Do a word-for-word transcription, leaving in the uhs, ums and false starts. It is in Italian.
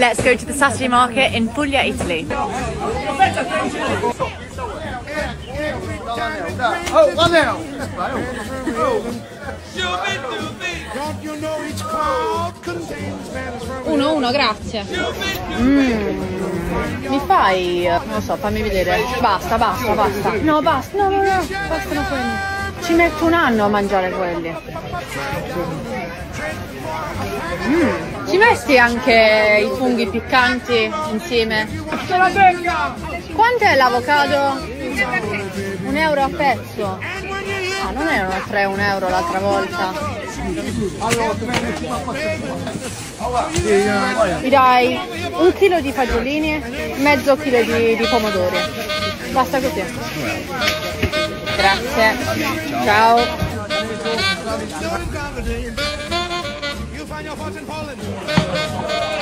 Let's go to the Saturday market in Puglia, Italy. Oh, one now. Uno, uno, grazie. Mm. Mi fai, non lo so, fammi vedere. Basta, basta, basta. No, basta, no, no, no, bastano quelli. Ci metto un anno a mangiare quelli. Mm. Ci metti anche i funghi piccanti insieme? Quant'è l'avocado? Un euro a pezzo? Ah, non erano tre un euro l'altra volta. Mi dai un chilo di fagiolini, mezzo chilo di, di pomodori. Basta così. Grazie. Ciao.